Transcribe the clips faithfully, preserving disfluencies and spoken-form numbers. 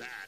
that.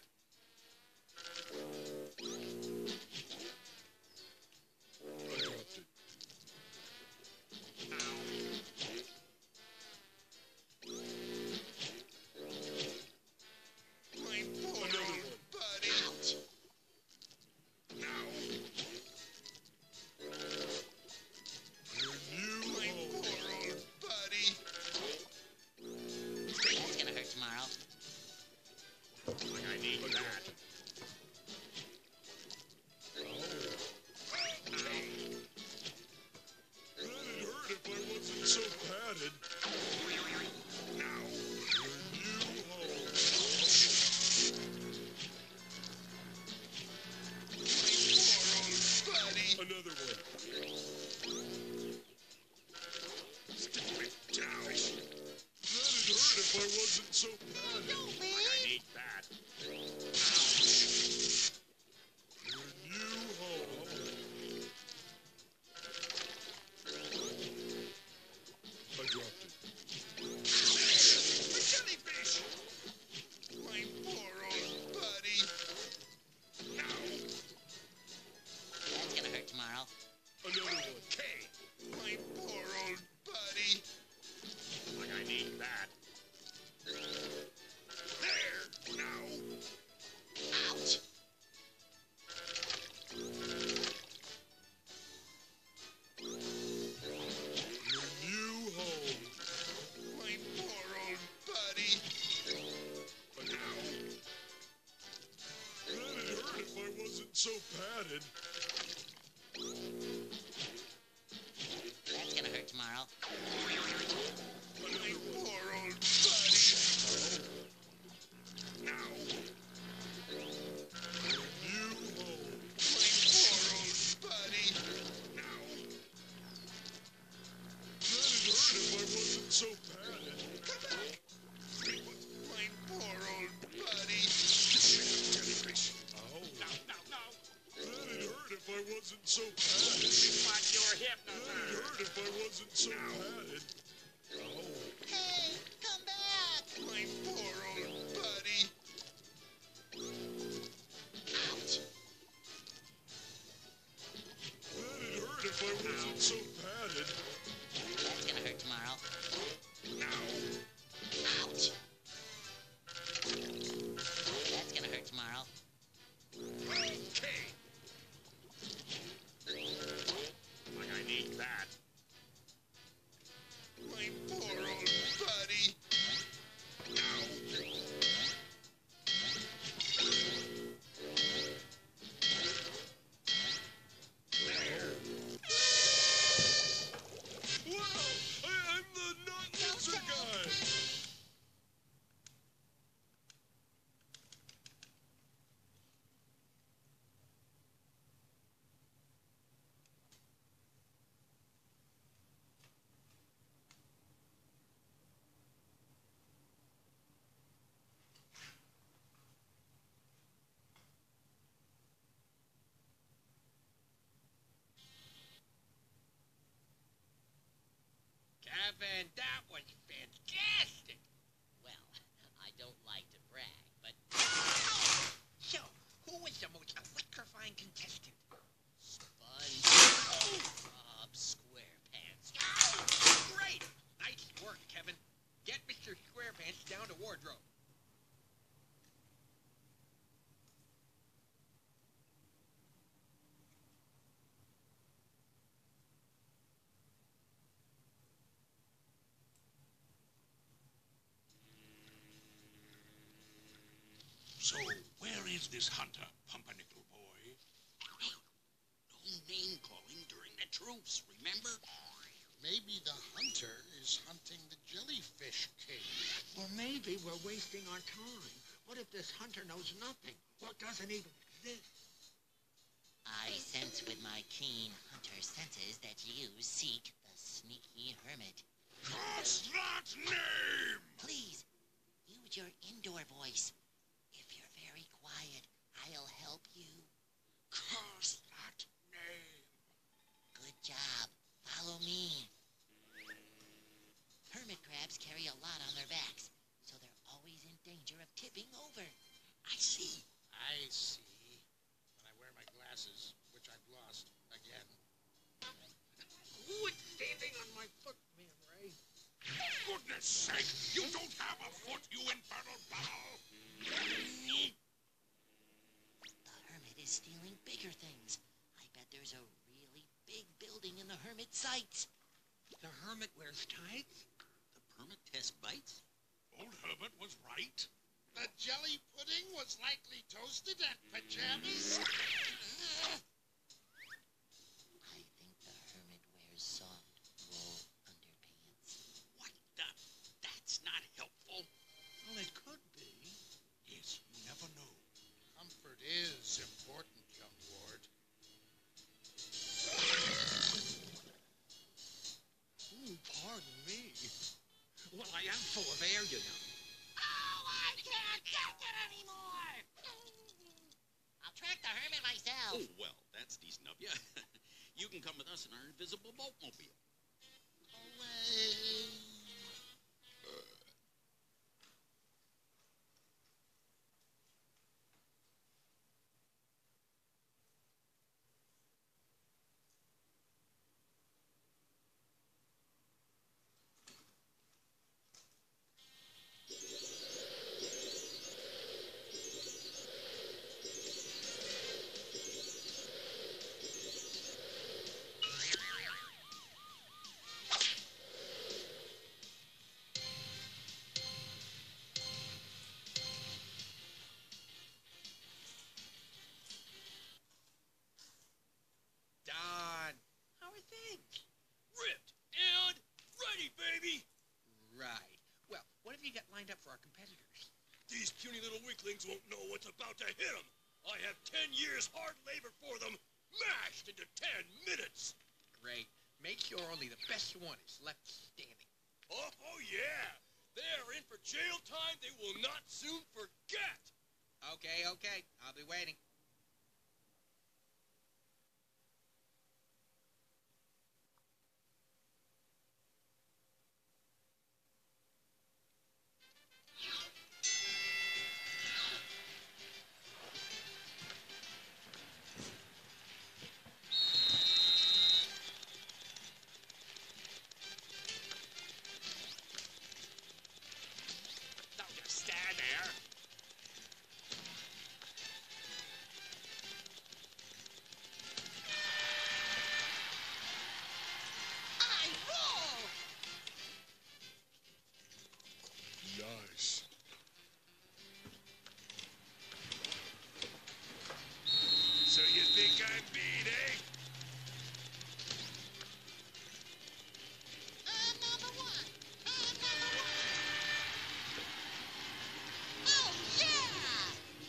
So padded. That's gonna hurt tomorrow. My poor old buddy. Now. You home. My poor old buddy. Now. That'd hurt if I wasn't so padded. Come back. My poor old buddy. Jellyfish. Oh. No, no, no. That'd hurt if I wasn't so padded. But you're hypnotized. That'd hurt if I wasn't so padded. Oh. Hey, come back! My poor old buddy. Ouch. That'd hurt if I wasn't so padded. That's gonna hurt tomorrow. Now. Ouch. That's gonna hurt tomorrow. Okay. Like I need that. My poor old buddy. Now. There. Wow! I, I'm the not loser guy! Kevin, that was fantastic. Well, I don't like to brag, but So, who was the most electrifying contestant? SpongeBob SquarePants. Great! Nice work, Kevin. Get Mister SquarePants down to wardrobe. So, where is this hunter, Pumpernickel boy? Hey, no name-calling during the truce, remember? Maybe the hunter is hunting the jellyfish king. Or maybe we're wasting our time. What if this hunter knows nothing? Or doesn't even exist? I sense with my keen hunter senses that you seek the sneaky hermit. Curse that name! Please, use your indoor voice. If you're very quiet, I'll help you. Curse that name! Good job. Follow me. Hermit crabs carry a lot on their backs, so they're always in danger of tipping over. I stealing bigger things. I bet there's a really big building in the hermit sites. The hermit wears tights? The permit test bites? Old Herbert was right. The jelly pudding was likely toasted at pajamas. I think the hermit wears soft wool underpants. What the? That's not helpful. Well, it could be. Yes, you never know. Comfort is important, young ward. Ooh, pardon me. Well, I am full of air, you know. Oh, I can't take it anymore! I'll track the hermit myself. Oh, well, that's decent of you. You can come with us in our invisible boatmobile. Away. Don, how are things? Ripped and ready, baby! Right. Well, what have you got lined up for our competitors? These puny little weaklings won't know what's about to hit them. I have ten years hard labor for them, mashed into ten minutes. Great. Make sure only the best one is left standing. Oh, oh yeah. They are in for jail time they will not soon forget. Okay, okay. I'll be waiting. Don't just stand there. I roll! Nice. So you think I'm beat, eh? I'm number one. I'm number one. Oh, yeah!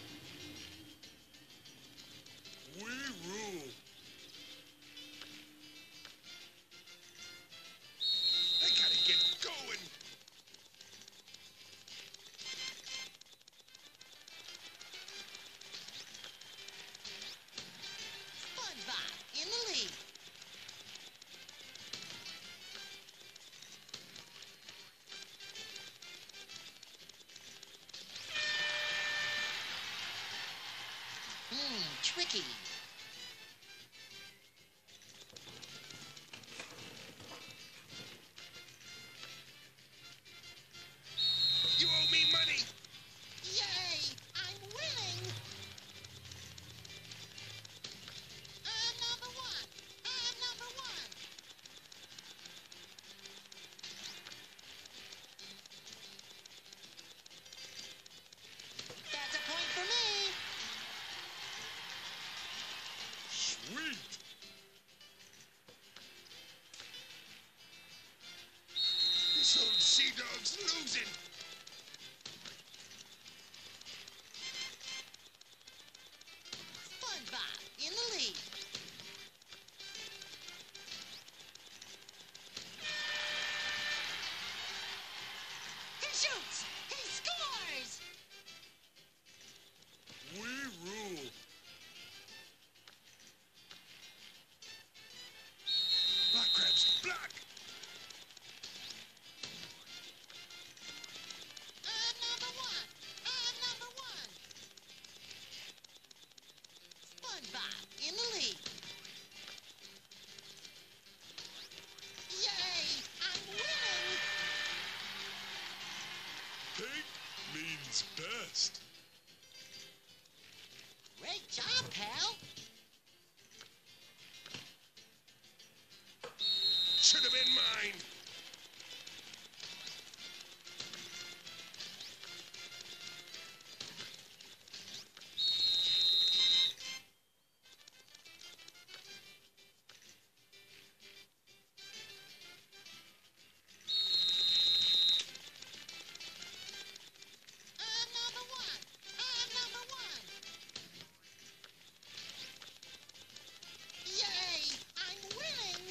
We rule. I gotta get going. SpongeBob in the lead. Hmm, tricky. You owe me money. Yay! I'm winning! I'm number one! I'm number one! That's a point for me. Sweet. This old sea dog's losing. SpongeBob in the lead. He shoots! He scores! We rule. Black crabs, black. I'm number one! I'm number one! SpongeBob in the lead. should have been mine. I'm number one. I'm number one. Yay! I'm winning.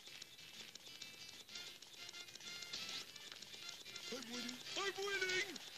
I'm winning. I'm winning.